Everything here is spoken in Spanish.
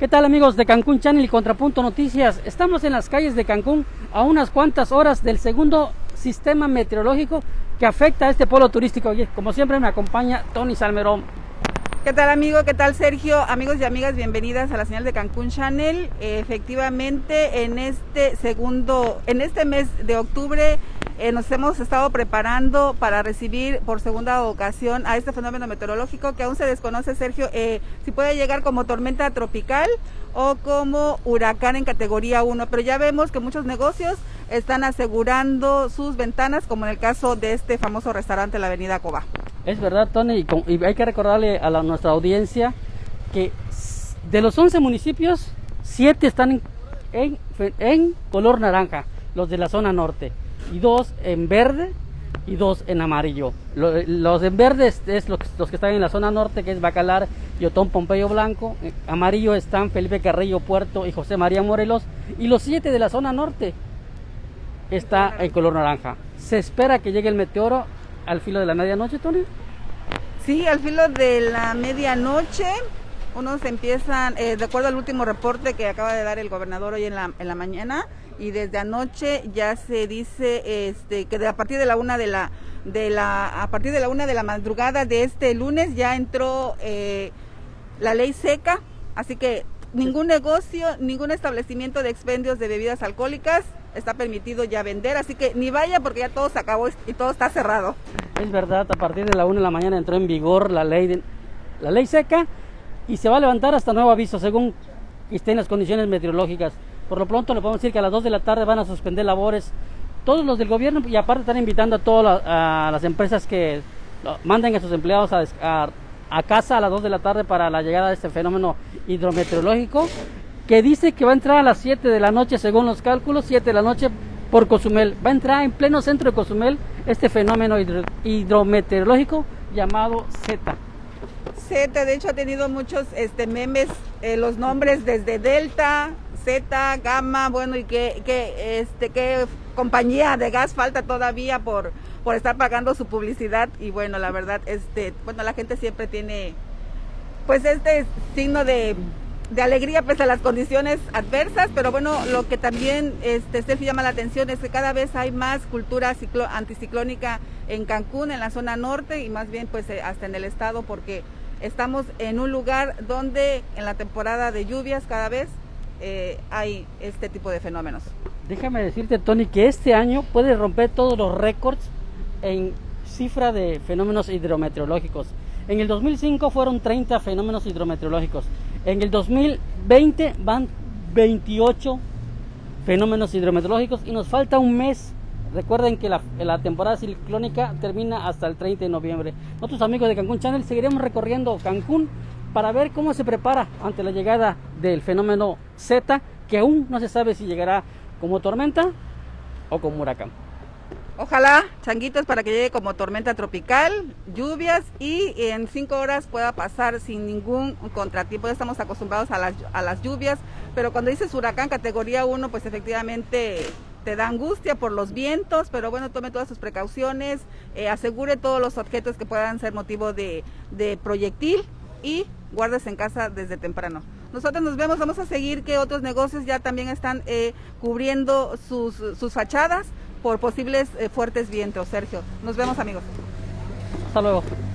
¿Qué tal, amigos de Cancún Channel y Contrapunto Noticias? Estamos en las calles de Cancún a unas cuantas horas del segundo sistema meteorológico que afecta a este polo turístico. Y como siempre me acompaña Tony Salmerón. ¿Qué tal, amigo? ¿Qué tal, Sergio? Amigos y amigas, bienvenidas a la señal de Cancún Channel. Efectivamente, en este mes de octubre nos hemos estado preparando para recibir por segunda ocasión a este fenómeno meteorológico que aún se desconoce, Sergio, si puede llegar como tormenta tropical o como huracán en categoría 1, pero ya vemos que muchos negocios están asegurando sus ventanas, como en el caso de este famoso restaurante en la avenida Cobá. Es verdad, Tony, y hay que recordarle a nuestra audiencia que de los 11 municipios, 7 están en color naranja, los de la zona norte, y 2 en verde y 2 en amarillo. Los en verde es los que están en la zona norte, que es Bacalar y Otón Pompeyo Blanco. Amarillo están Felipe Carrillo Puerto y José María Morelos, y los 7 de la zona norte está en color naranja. Se espera que llegue el meteoro al filo de la medianoche, Tony. Sí, al filo de la medianoche. Unos empiezan, de acuerdo al último reporte que acaba de dar el gobernador hoy en la mañana, y desde anoche ya se dice que a partir de la una de la madrugada de este lunes ya entró la ley seca, así que ningún negocio, ningún establecimiento de expendios de bebidas alcohólicas está permitido ya vender, así que ni vaya porque ya todo se acabó y todo está cerrado. Es verdad, a partir de la 1 de la mañana entró en vigor la ley seca, y se va a levantar hasta nuevo aviso según estén las condiciones meteorológicas. Por lo pronto le podemos decir que a las 2 de la tarde van a suspender labores todos los del gobierno, y aparte están invitando a todas las empresas que manden a sus empleados a casa a las 2 de la tarde para la llegada de este fenómeno hidrometeorológico, que dice que va a entrar a las 7 de la noche según los cálculos, 7 de la noche por Cozumel. Va a entrar en pleno centro de Cozumel este fenómeno hidrometeorológico llamado Zeta. Zeta, de hecho, ha tenido muchos memes, los nombres desde Delta, Zeta, Gamma, bueno, y qué compañía de gas falta todavía por estar pagando su publicidad. Y bueno, la verdad, la gente siempre tiene pues este signo de alegría pese a las condiciones adversas, pero bueno, lo que también Sergio llama la atención es que cada vez hay más cultura anticiclónica en Cancún, en la zona norte, y más bien pues hasta en el estado, porque estamos en un lugar donde en la temporada de lluvias cada vez hay este tipo de fenómenos. Déjame decirte, Tony, que este año puede romper todos los récords en cifra de fenómenos hidrometeorológicos. En el 2005 fueron 30 fenómenos hidrometeorológicos. En el 2020 van 28 fenómenos hidrometeorológicos y nos falta un mes. Recuerden que la temporada ciclónica termina hasta el 30 de noviembre. Nosotros, amigos de Cancún Channel, seguiremos recorriendo Cancún para ver cómo se prepara ante la llegada del fenómeno Zeta, que aún no se sabe si llegará como tormenta o como huracán. Ojalá, changuitos, para que llegue como tormenta tropical, lluvias, y en 5 horas pueda pasar sin ningún contratiempo. Ya estamos acostumbrados a las lluvias, pero cuando dices huracán categoría 1, pues efectivamente te da angustia por los vientos, pero bueno, tome todas sus precauciones, asegure todos los objetos que puedan ser motivo de proyectil, y guárdese en casa desde temprano. Nosotros nos vemos, vamos a seguir que otros negocios ya también están cubriendo sus fachadas por posibles fuertes vientos, Sergio. Nos vemos, amigos. Hasta luego.